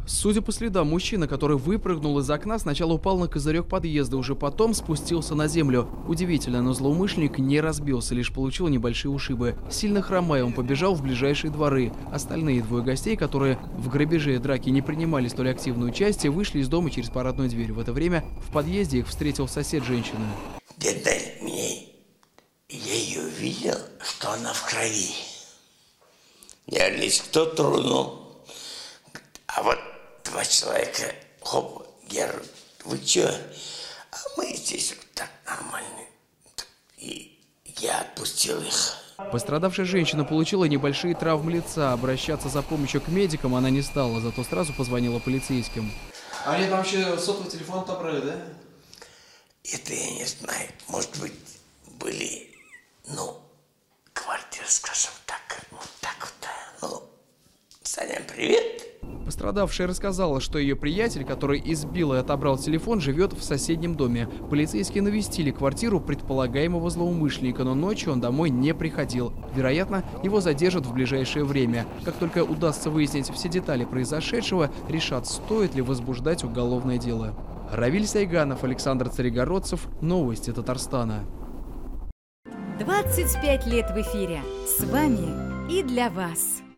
Судя по следам, мужчина, который выпрыгнул из окна, сначала упал на козырек подъезда, уже потом спустился на землю. Удивительно, но злоумышленник не разбился, лишь получил небольшие ушибы. Сильно хромая, он побежал в ближайшие дворы. Остальные двое гостей, которые в грабеже и драке не принимали столь активное участие, вышли из дома через парадную дверь. В это время в подъезде их встретил сосед женщины. Где-то мне, я ее видел, что она в крови. Я говорю, кто тронул? А вот два человека, хоп, я говорю, вы что? А мы здесь вот так нормально. И я отпустил их. Пострадавшая женщина получила небольшие травмы лица. Обращаться за помощью к медикам она не стала, зато сразу позвонила полицейским. А они там вообще сотовый телефон отобрали, да? Это я не знаю. Может быть, были, квартиры, скажем так, вот так вот. Саня, привет. Пострадавшая рассказала, что ее приятель, который избил и отобрал телефон, живет в соседнем доме. Полицейские навестили квартиру предполагаемого злоумышленника, но ночью он домой не приходил. Вероятно, его задержат в ближайшее время. Как только удастся выяснить все детали произошедшего, решат, стоит ли возбуждать уголовное дело. Равиль Сайганов, Александр Царегородцев. Новости Татарстана. 25 лет в эфире. С вами и для вас.